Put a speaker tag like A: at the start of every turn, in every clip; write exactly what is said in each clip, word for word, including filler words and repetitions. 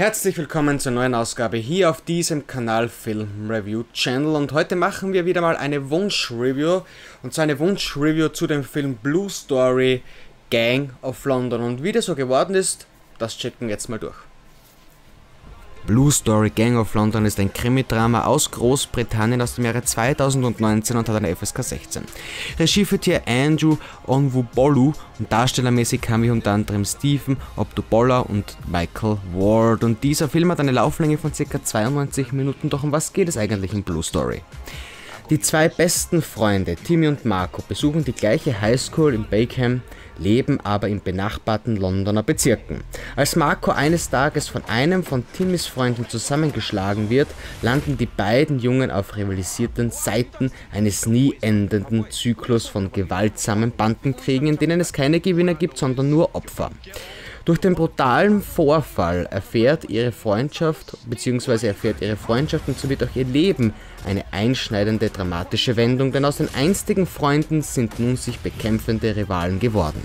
A: Herzlich willkommen zur neuen Ausgabe hier auf diesem Kanal Film Review Channel, und heute machen wir wieder mal eine Wunsch-Review, und zwar eine Wunsch-Review zu dem Film Blue Story Gang of London, und wie das so geworden ist, das checken wir jetzt mal durch. Blue Story Gang of London ist ein Krimi-Drama aus Großbritannien aus dem Jahre zweitausendneunzehn und hat eine F S K sechzehn. Regie führt hier Andrew Onwubolu und darstellermäßig haben wir unter anderem Stephen Obdubola und Michael Ward, und dieser Film hat eine Lauflänge von ca. zweiundneunzig Minuten, doch um was geht es eigentlich in Blue Story? Die zwei besten Freunde, Timmy und Marco, besuchen die gleiche Highschool in Bakeham, leben aber in benachbarten Londoner Bezirken. Als Marco eines Tages von einem von Timmys Freunden zusammengeschlagen wird, landen die beiden Jungen auf rivalisierten Seiten eines nie endenden Zyklus von gewaltsamen Bandenkriegen, in denen es keine Gewinner gibt, sondern nur Opfer. Durch den brutalen Vorfall erfährt ihre Freundschaft bzw. erfährt ihre Freundschaft und somit auch ihr Leben eine einschneidende dramatische Wendung, denn aus den einstigen Freunden sind nun sich bekämpfende Rivalen geworden.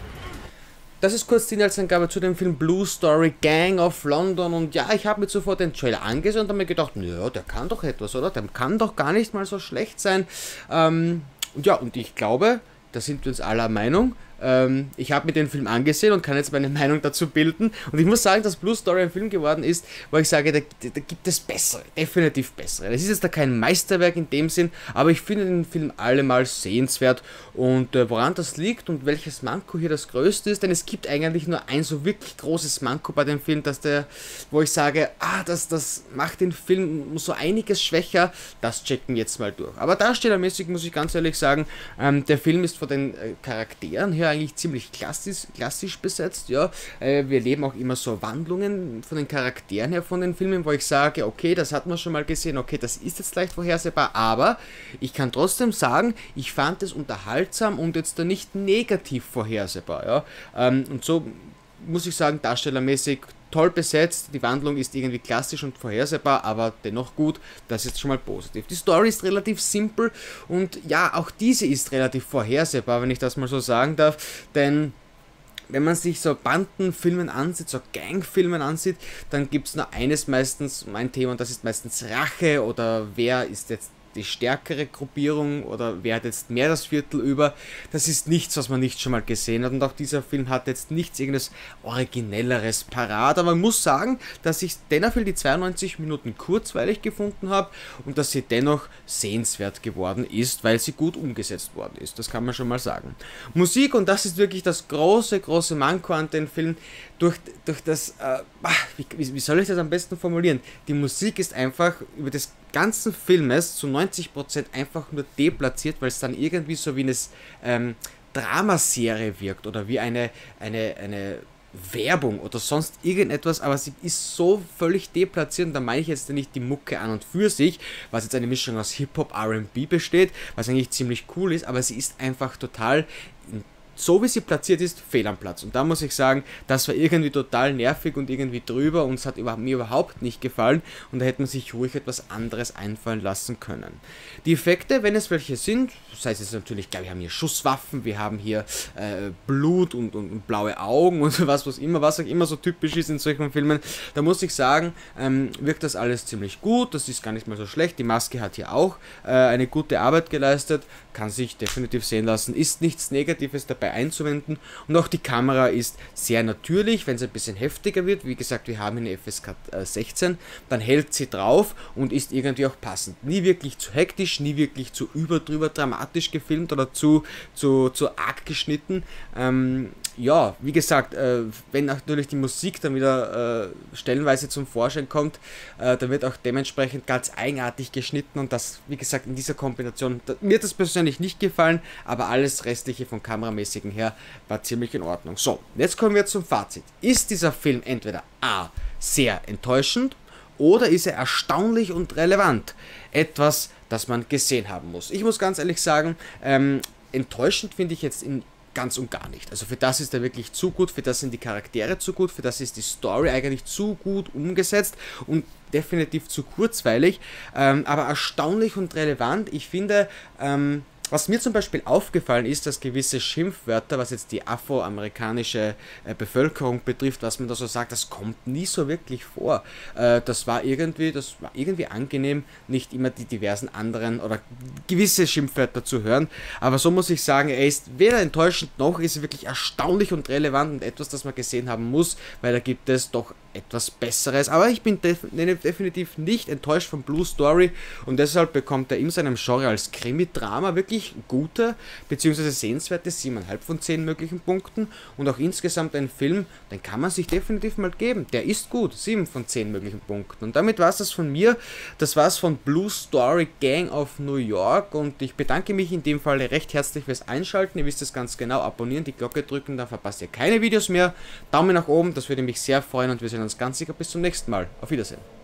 A: Das ist kurz die Inhaltsangabe zu dem Film Blue Story Gang of London, und ja, ich habe mir sofort den Trailer angesehen und habe mir gedacht, ja, der kann doch etwas, oder? Der kann doch gar nicht mal so schlecht sein. Ähm, ja, und ich glaube, da sind wir uns aller Meinung. Ähm, ich habe mir den Film angesehen und kann jetzt meine Meinung dazu bilden, und ich muss sagen, dass Blue Story ein Film geworden ist, wo ich sage, da, da gibt es bessere, definitiv bessere. Es ist jetzt da kein Meisterwerk in dem Sinn, aber ich finde den Film allemal sehenswert, und äh, woran das liegt und welches Manko hier das größte ist, denn es gibt eigentlich nur ein so wirklich großes Manko bei dem Film, dass der, wo ich sage, ah, das, das macht den Film so einiges schwächer, das checken wir jetzt mal durch. Aber darstellermäßig muss ich ganz ehrlich sagen, ähm, der Film ist von den äh, Charakteren her eigentlich ziemlich klassisch, klassisch besetzt, ja. Äh, wir erleben auch immer so Wandlungen von den Charakteren her von den Filmen, wo ich sage, okay, das hat man schon mal gesehen, okay, das ist jetzt leicht vorhersehbar, aber ich kann trotzdem sagen, ich fand es unterhaltsam und jetzt da nicht negativ vorhersehbar, ja. Ähm, und so muss ich sagen, darstellermäßig toll besetzt, die Wandlung ist irgendwie klassisch und vorhersehbar, aber dennoch gut, das ist schon mal positiv. Die Story ist relativ simpel, und ja, auch diese ist relativ vorhersehbar, wenn ich das mal so sagen darf, denn wenn man sich so Bandenfilmen ansieht, so Gangfilmen ansieht, dann gibt es nur eines meistens, mein Thema, und das ist meistens Rache, oder wer ist jetzt die stärkere Gruppierung, oder wer hat jetzt mehr das Viertel über. Das ist nichts, was man nicht schon mal gesehen hat, und auch dieser Film hat jetzt nichts irgendwas Originelleres parat, aber man muss sagen, dass ich dennoch für die zweiundneunzig Minuten kurzweilig gefunden habe und dass sie dennoch sehenswert geworden ist, weil sie gut umgesetzt worden ist, das kann man schon mal sagen. Musik, und das ist wirklich das große, große Manko an den Film, durch, durch das, äh, wie, wie soll ich das am besten formulieren, die Musik ist einfach über das ganzen Filmes zu neunzig Prozent einfach nur deplatziert, weil es dann irgendwie so wie eine ähm, Dramaserie wirkt oder wie eine, eine, eine Werbung oder sonst irgendetwas, aber sie ist so völlig deplatziert, und da meine ich jetzt nicht die Mucke an und für sich, was jetzt eine Mischung aus Hip-Hop, R and B besteht, was eigentlich ziemlich cool ist, aber sie ist einfach total, so wie sie platziert ist, fehl am Platz. Und da muss ich sagen, das war irgendwie total nervig und irgendwie drüber, und es hat über, mir überhaupt nicht gefallen, und da hätte man sich ruhig etwas anderes einfallen lassen können. Die Effekte, wenn es welche sind, das heißt jetzt natürlich, klar, wir haben hier Schusswaffen, wir haben hier äh, Blut und, und, und blaue Augen und was, was immer, was auch immer so typisch ist in solchen Filmen, da muss ich sagen, ähm, wirkt das alles ziemlich gut, das ist gar nicht mal so schlecht. Die Maske hat hier auch äh, eine gute Arbeit geleistet, kann sich definitiv sehen lassen, ist nichts Negatives dabei einzuwenden, und auch die Kamera ist sehr natürlich. Wenn es ein bisschen heftiger wird, wie gesagt, wir haben eine F S K sechzehn, dann hält sie drauf und ist irgendwie auch passend. Nie wirklich zu hektisch, nie wirklich zu überdrüber dramatisch gefilmt oder zu, zu, zu arg geschnitten. Ähm, ja, wie gesagt, äh, wenn natürlich die Musik dann wieder äh, stellenweise zum Vorschein kommt, äh, dann wird auch dementsprechend ganz eigenartig geschnitten, und das, wie gesagt, in dieser Kombination, da, mir hat das persönlich nicht gefallen, aber alles restliche von kameramäßigen her war ziemlich in Ordnung. So, jetzt kommen wir zum Fazit. Ist dieser Film entweder A, sehr enttäuschend, oder ist er erstaunlich und relevant? Etwas, das man gesehen haben muss. Ich muss ganz ehrlich sagen, ähm, enttäuschend finde ich jetzt in ganz und gar nicht. Also für das ist er wirklich zu gut, für das sind die Charaktere zu gut, für das ist die Story eigentlich zu gut umgesetzt und definitiv zu kurzweilig, ähm, aber erstaunlich und relevant. Ich finde, ähm, Was mir zum Beispiel aufgefallen ist, dass gewisse Schimpfwörter, was jetzt die afroamerikanische äh, Bevölkerung betrifft, was man da so sagt, das kommt nie so wirklich vor. Äh, das war irgendwie, das war irgendwie angenehm, nicht immer die diversen anderen oder gewisse Schimpfwörter zu hören. Aber so muss ich sagen, er ist weder enttäuschend noch ist er wirklich erstaunlich und relevant und etwas, das man gesehen haben muss, weil da gibt es doch etwas Besseres. Aber ich bin def definitiv nicht enttäuscht von Blue Story und deshalb bekommt er in seinem Genre als Krimi-Drama wirklich gute bzw. sehenswerte sieben Komma fünf von zehn möglichen Punkten und auch insgesamt ein Film, den kann man sich definitiv mal geben. Der ist gut, sieben von zehn möglichen Punkten. Und damit war es das von mir. Das war es von Blue Story Gang of New York und ich bedanke mich in dem Fall recht herzlich fürs Einschalten. Ihr wisst es ganz genau, abonnieren, die Glocke drücken, dann verpasst ihr keine Videos mehr. Daumen nach oben, das würde mich sehr freuen und wir sehen uns ganz sicher bis zum nächsten Mal. Auf Wiedersehen.